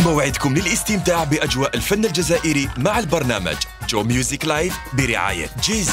موعدكم للاستمتاع بأجواء الفن الجزائري مع البرنامج جو ميوزك لايف برعاية جيزي.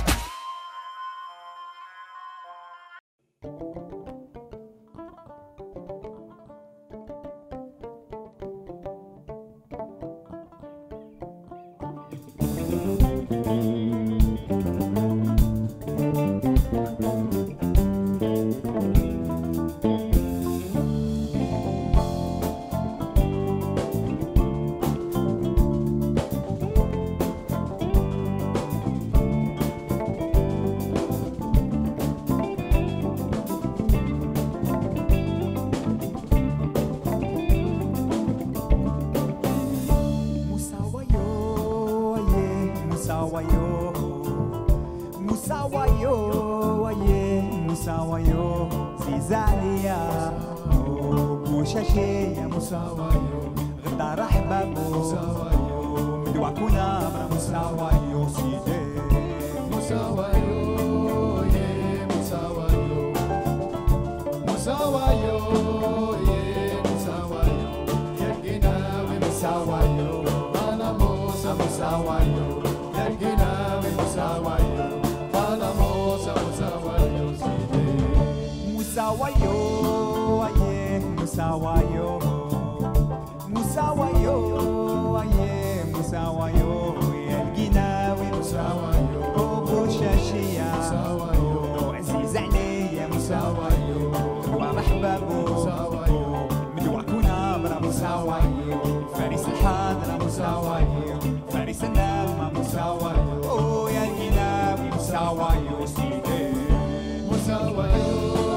Moussawayo, Zizalia, Bouchaché, Moussawayo, Gdara Hbabo, Moussawayo, Mdouakouna, Moussawayo, Side, Moussawayo, Moussawayo, Moussawayo, Moussawayo, Yergina, Moussawayo, Balamosa, Moussawayo, Yergina, Moussawayo, Balamosa, Moussawayo, Side, Moussawayo, Moussawayo, Moussawayo, Moussawayo, Elginawi, Moussawayo, Bouchachia, Moussawayo, Aziz عليا Moussawayo, ومحبابو Moussawayo, مدوعكونا برا Moussawayo, فارس الحاضرة Moussawayo, فارس النغمة Moussawayo, يا الجناوي Moussawayo, سيدي Moussawayo.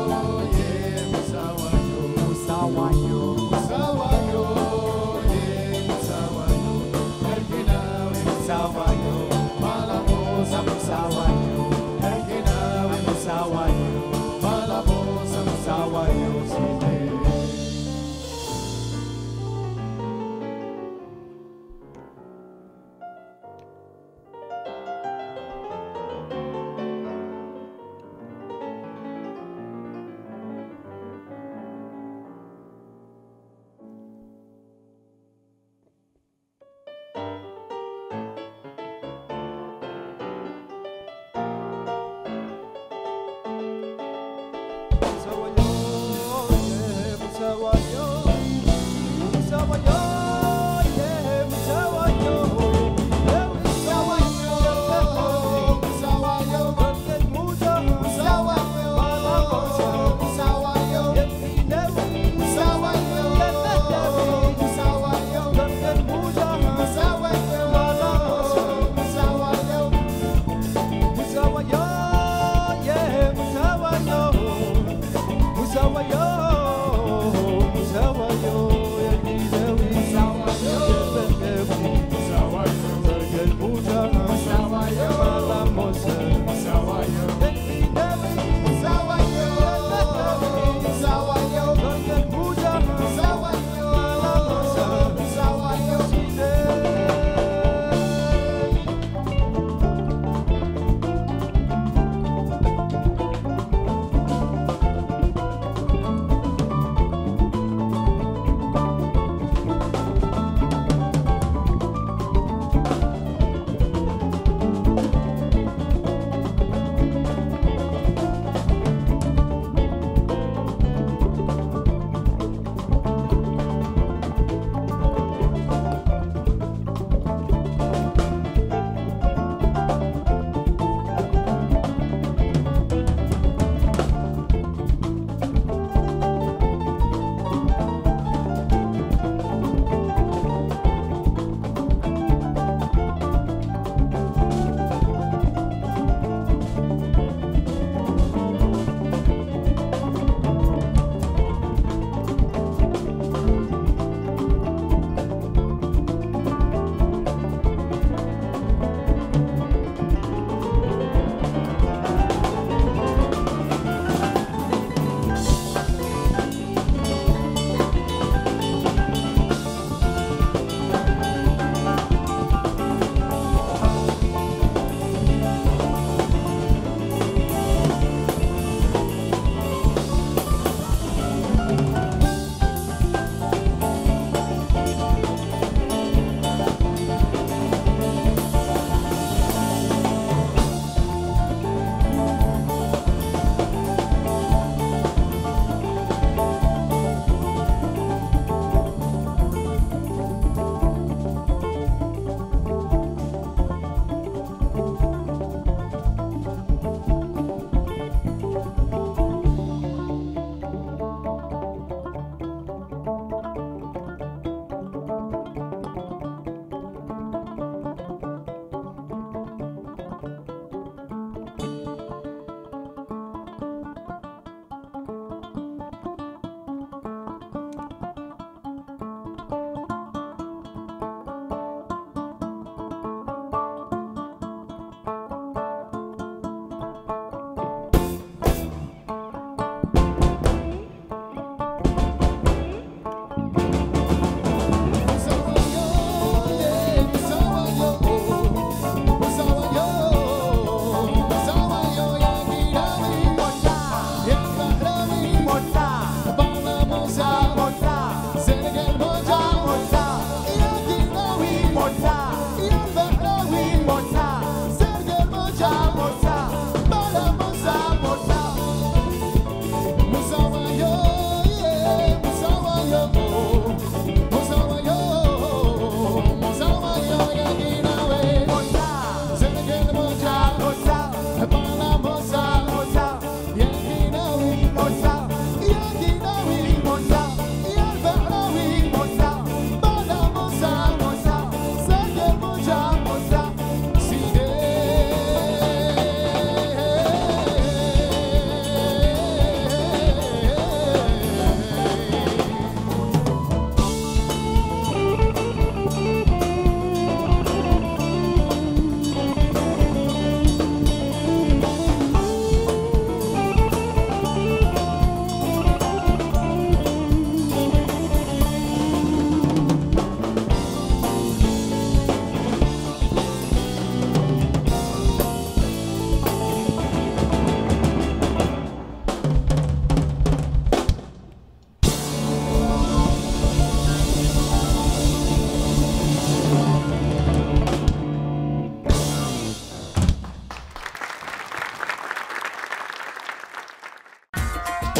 Moussawayo, Moussawayo, Moussawayo, Erginawi, Moussawayo, Malamosa, Moussawayo, Erginawi, Moussawayo, Malamosa, Moussawayo, Side.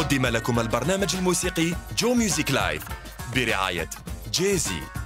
قدم لكم البرنامج الموسيقي جو ميوزيك لايف برعاية جيزي.